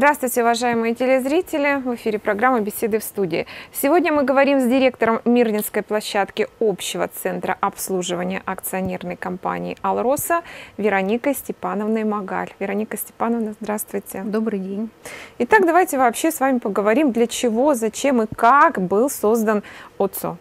Здравствуйте, уважаемые телезрители! В эфире программа «Беседы в студии». Сегодня мы говорим с директором Мирнинской площадки общего центра обслуживания акционерной компании «Алроса» Вероникой Степановной Магаль. Вероника Степановна, здравствуйте. Добрый день. Итак, давайте вообще с вами поговорим, для чего, зачем и как был создан ОЦО.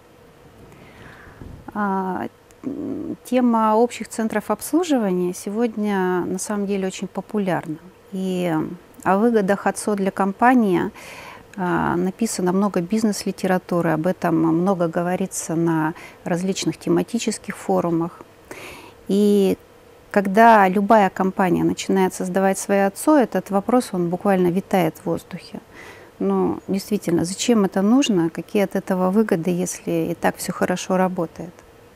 Тема общих центров обслуживания сегодня на самом деле очень популярна. И о выгодах ОЦО для компании написано много бизнес-литературы, об этом много говорится на различных тематических форумах. И когда любая компания начинает создавать свои ОЦО, этот вопрос, он буквально витает в воздухе. Но действительно, зачем это нужно, какие от этого выгоды, если и так все хорошо работает?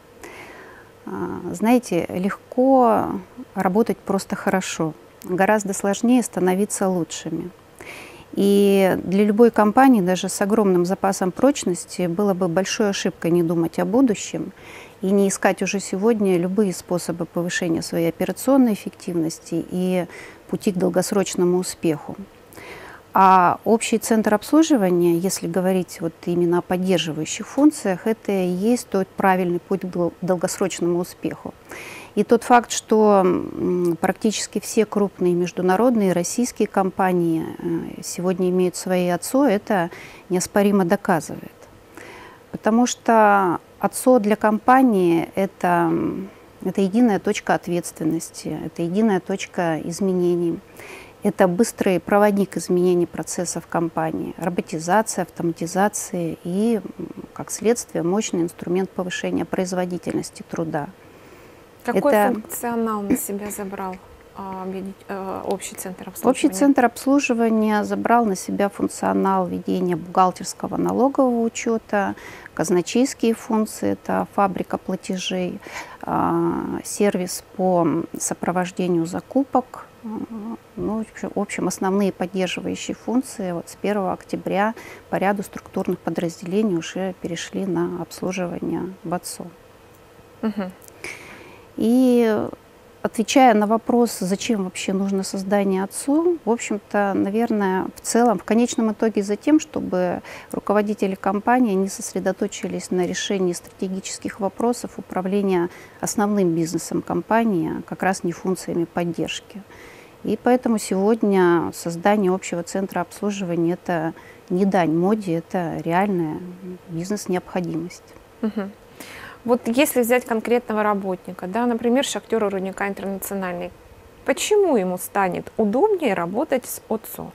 Знаете, легко работать просто хорошо, гораздо сложнее становиться лучшими. И для любой компании, даже с огромным запасом прочности, было бы большой ошибкой не думать о будущем и не искать уже сегодня любые способы повышения своей операционной эффективности и пути к долгосрочному успеху. А общий центр обслуживания, если говорить вот именно о поддерживающих функциях, это и есть тот правильный путь к долгосрочному успеху. И тот факт, что практически все крупные международные российские компании сегодня имеют свои ОЦО, это неоспоримо доказывает. Потому что ОЦО для компании – это единая точка ответственности, это единая точка изменений. Это быстрый проводник изменений процессов компании, роботизация, автоматизация и, как следствие, мощный инструмент повышения производительности труда. Какой функционал на себя забрал общий центр обслуживания? Общий центр обслуживания забрал на себя функционал ведения бухгалтерского налогового учета, казначейские функции, это фабрика платежей, сервис по сопровождению закупок. Ну, в общем, основные поддерживающие функции вот с 1 октября по ряду структурных подразделений уже перешли на обслуживание в ОЦО. И отвечая на вопрос, зачем вообще нужно создание ОЦО, в общем-то, наверное, в целом, в конечном итоге за тем, чтобы руководители компании не сосредоточились на решении стратегических вопросов управления основным бизнесом компании, как раз не функциями поддержки. И поэтому сегодня создание общего центра обслуживания – это не дань моде, это реальная бизнес-необходимость. Вот если взять конкретного работника, да, например, шахтера рудника «Интернациональный», почему ему станет удобнее работать с ОЦО?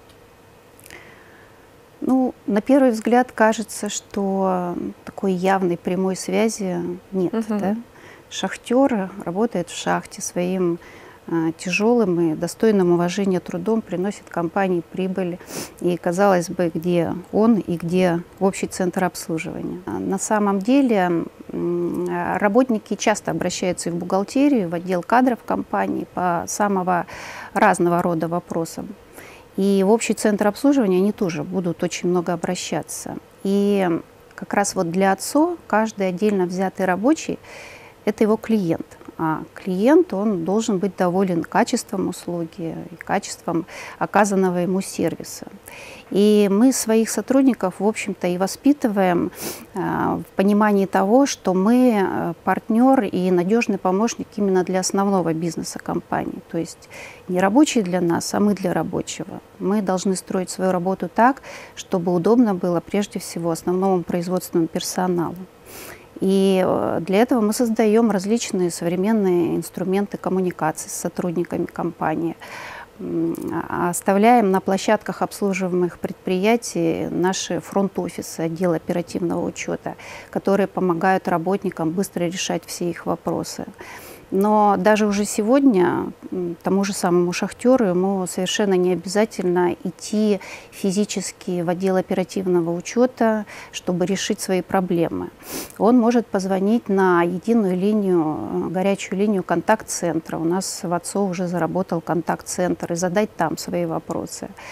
Ну, на первый взгляд кажется, что такой явной прямой связи нет. Да? Шахтер работает в шахте своим тяжелым и достойным уважения трудом, приносит компании прибыль. И, казалось бы, где он и где общий центр обслуживания. На самом деле работники часто обращаются и в бухгалтерию, в отдел кадров компании по самого разного рода вопросам. И в общий центр обслуживания они тоже будут очень много обращаться. И как раз вот для ОЦО каждый отдельно взятый рабочий – это его клиент. А клиент, он должен быть доволен качеством услуги и качеством оказанного ему сервиса. И мы своих сотрудников, в общем-то, и воспитываем в понимании того, что мы партнер и надежный помощник именно для основного бизнеса компании. То есть не рабочий для нас, а мы для рабочего. Мы должны строить свою работу так, чтобы удобно было прежде всего основному производственному персоналу. И для этого мы создаем различные современные инструменты коммуникации с сотрудниками компании. Оставляем на площадках обслуживаемых предприятий наши фронт-офисы, отдел оперативного учета, которые помогают работникам быстро решать все их вопросы. Но даже уже сегодня тому же самому шахтеру ему совершенно не обязательно идти физически в отдел оперативного учета, чтобы решить свои проблемы. Он может позвонить на единую линию, горячую линию контакт-центра. У нас в ОЦО уже заработал контакт-центр и задать там свои вопросы.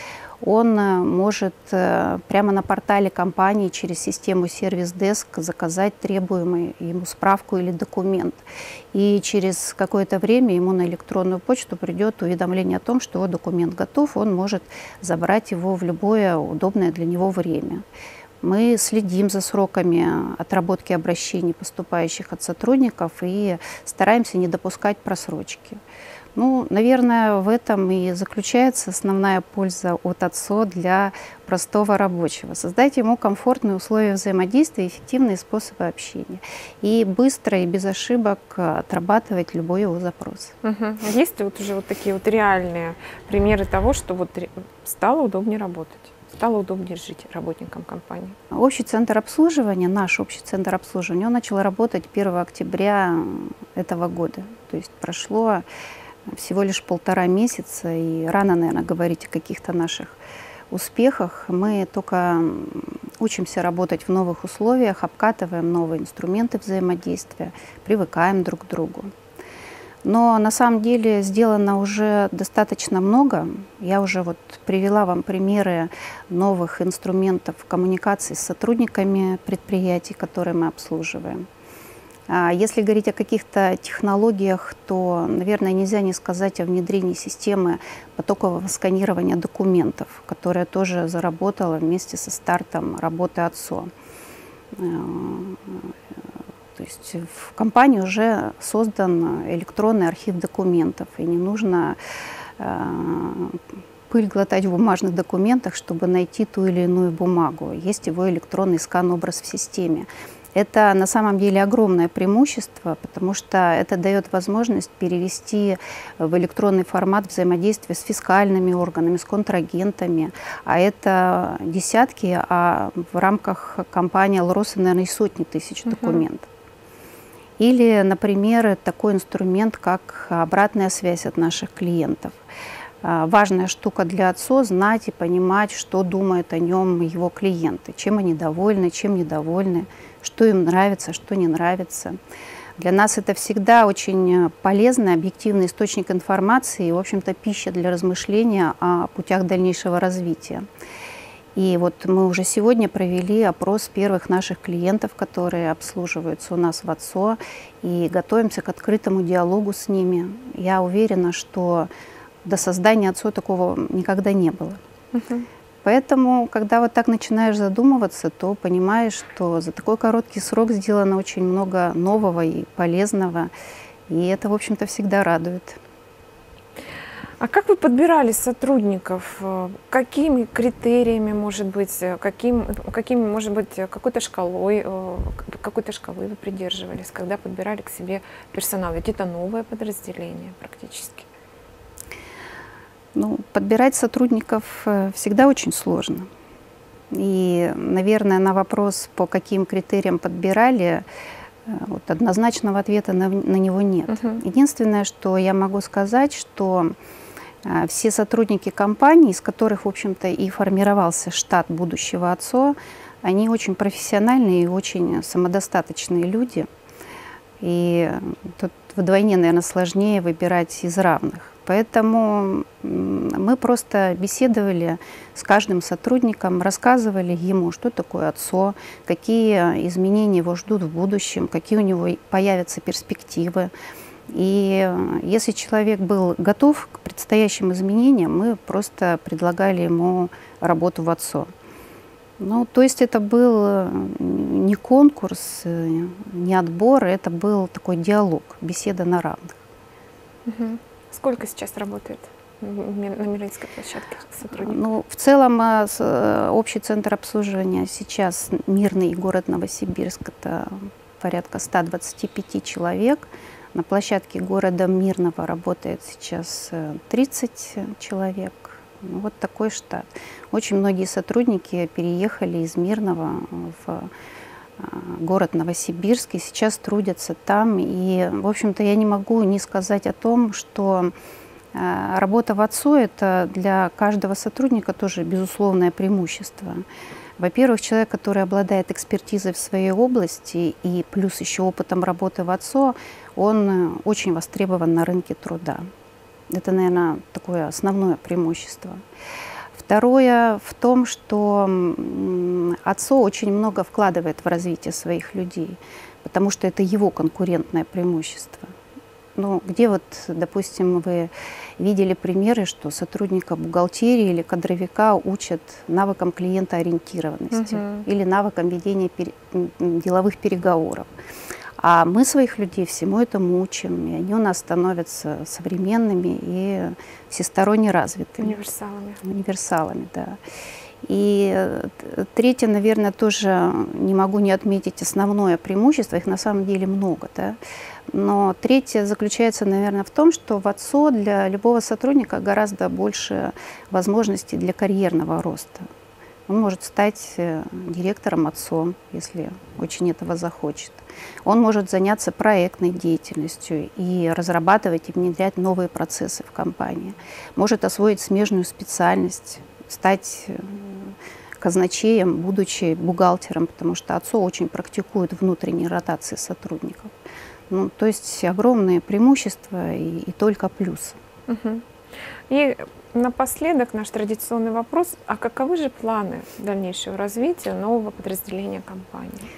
он может прямо на портале компании через систему сервис-деск заказать требуемую ему справку или документ. И через какое-то время ему на электронную почту придет уведомление о том, что его документ готов, он может забрать его в любое удобное для него время. Мы следим за сроками отработки обращений, поступающих от сотрудников, и стараемся не допускать просрочки. Ну, наверное, в этом и заключается основная польза от АЦО для простого рабочего. Создать ему комфортные условия взаимодействия, эффективные способы общения. И быстро и без ошибок отрабатывать любой его запрос. Есть ли вот уже вот такие вот реальные примеры того, что вот стало удобнее работать? Стало удобнее жить работникам компании? Общий центр обслуживания, наш общий центр обслуживания, он начал работать 1 октября этого года. То есть прошло всего лишь 1,5 месяца, и рано, наверное, говорить о каких-то наших успехах. Мы только учимся работать в новых условиях, обкатываем новые инструменты взаимодействия, привыкаем друг к другу. Но на самом деле сделано уже достаточно много. Я уже вот привела вам примеры новых инструментов коммуникации с сотрудниками предприятий, которые мы обслуживаем. Если говорить о каких-то технологиях, то, наверное, нельзя не сказать о внедрении системы потокового сканирования документов, которая тоже заработала вместе со стартом работы АЦО. То есть в компании уже создан электронный архив документов, и не нужно пыль глотать в бумажных документах, чтобы найти ту или иную бумагу. Есть его электронный скан-образ в системе. Это на самом деле огромное преимущество, потому что это дает возможность перевести в электронный формат взаимодействия с фискальными органами, с контрагентами. А это десятки, а в рамках компании «Алроса», наверное, и сотни тысяч документов. Или, например, такой инструмент, как обратная связь от наших клиентов. Важная штука для АЦО — знать и понимать, что думают о нем его клиенты, чем они довольны, чем недовольны, что им нравится, что не нравится. Для нас это всегда очень полезный, объективный источник информации и, в общем-то, пища для размышления о путях дальнейшего развития. И вот мы уже сегодня провели опрос первых наших клиентов, которые обслуживаются у нас в АЦО, и готовимся к открытому диалогу с ними. Я уверена, что до создания АЦО такого никогда не было. Поэтому, когда вот так начинаешь задумываться, то понимаешь, что за такой короткий срок сделано очень много нового и полезного, и это, в общем-то, всегда радует. А как вы подбирали сотрудников? Какими критериями, может быть, какими, может быть, какой-то шкалы вы придерживались, когда подбирали к себе персонал? Ведь это новое подразделение практически. Ну, подбирать сотрудников всегда очень сложно. И, наверное, на вопрос, по каким критериям подбирали, вот однозначного ответа на него нет. Единственное, что я могу сказать, что все сотрудники компании, из которых, в общем-то, и формировался штат будущего АЦО, они очень профессиональные и очень самодостаточные люди. И тут вдвойне, наверное, сложнее выбирать из равных. Поэтому мы просто беседовали с каждым сотрудником, рассказывали ему, что такое АЦО, какие изменения его ждут в будущем, какие у него появятся перспективы. И если человек был готов к предстоящим изменениям, мы просто предлагали ему работу в АЦО. Ну, то есть это был не конкурс, не отбор, это был такой диалог, беседа на равных. Сколько сейчас работает на Мирнинской площадке сотрудников? Ну, в целом общий центр обслуживания сейчас Мирный и город Новосибирск — это порядка 125 человек. На площадке города Мирного работает сейчас 30 человек. Ну, вот такой штат. Очень многие сотрудники переехали из Мирного в город Новосибирск и сейчас трудятся там. И, в общем-то, я не могу не сказать о том, что работа в АЦО — это для каждого сотрудника тоже безусловное преимущество. Во-первых, человек, который обладает экспертизой в своей области и плюс еще опытом работы в АЦО, он очень востребован на рынке труда. Это, наверное, такое основное преимущество. Второе в том, что АЦО очень много вкладывает в развитие своих людей, потому что это его конкурентное преимущество. Ну, где вот, допустим, вы видели примеры, что сотрудника бухгалтерии или кадровика учат навыкам клиентоориентированности или навыкам ведения деловых переговоров. А мы своих людей всему этому учим, и они у нас становятся современными и всесторонне развитыми. Универсалами. Универсалами, да. И третье, наверное, тоже не могу не отметить основное преимущество, их на самом деле много, да. Но третье заключается, наверное, в том, что в АЦО для любого сотрудника гораздо больше возможностей для карьерного роста. Он может стать директором АЦО, если очень этого захочет. Он может заняться проектной деятельностью и разрабатывать и внедрять новые процессы в компании. Может освоить смежную специальность, стать казначеем, будучи бухгалтером, потому что АЦО очень практикует внутренние ротации сотрудников. Ну, то есть огромные преимущества и только плюсы. И напоследок наш традиционный вопрос: а каковы же планы дальнейшего развития нового подразделения компании?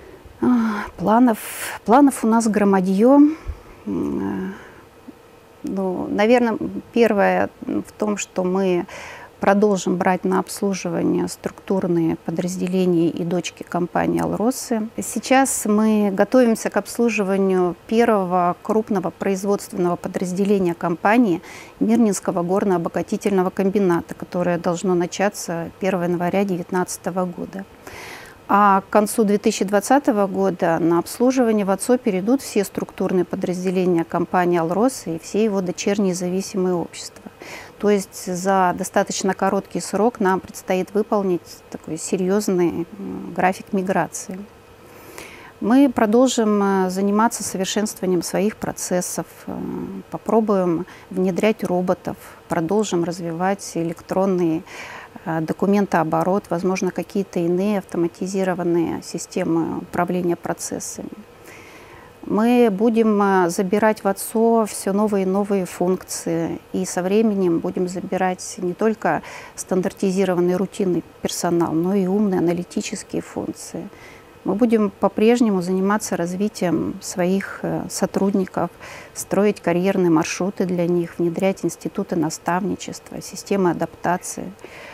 Планов у нас громадье. Ну, наверное, первое в том, что мы продолжим брать на обслуживание структурные подразделения и дочки компании «Алросы». Сейчас мы готовимся к обслуживанию первого крупного производственного подразделения компании Мирнинского горно-обогатительного комбината, которое должно начаться 1 января 2019 года. А к концу 2020 года на обслуживание в АЦО перейдут все структурные подразделения компании «Алросы» и все его дочерние зависимые общества. То есть за достаточно короткий срок нам предстоит выполнить такой серьезный график миграции. Мы продолжим заниматься совершенствованием своих процессов, попробуем внедрять роботов, продолжим развивать электронный документооборот, возможно, какие-то иные автоматизированные системы управления процессами. Мы будем забирать в АЦО все новые и новые функции, и со временем будем забирать не только стандартизированный рутинный персонал, но и умные аналитические функции. Мы будем по-прежнему заниматься развитием своих сотрудников, строить карьерные маршруты для них, внедрять институты наставничества, системы адаптации.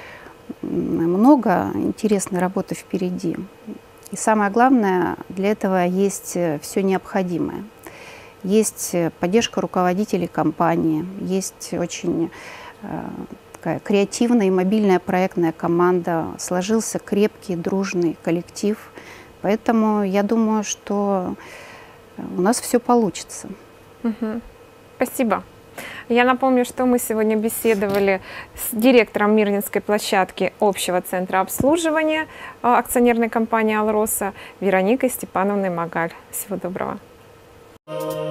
Много интересной работы впереди. И самое главное, для этого есть все необходимое. Есть поддержка руководителей компании, есть очень такая креативная и мобильная проектная команда, сложился крепкий, дружный коллектив. Поэтому я думаю, что у нас все получится. Спасибо. Я напомню, что мы сегодня беседовали с директором Мирнинской площадки общего центра обслуживания акционерной компании «Алроса» Вероникой Степановной Магаль. Всего доброго.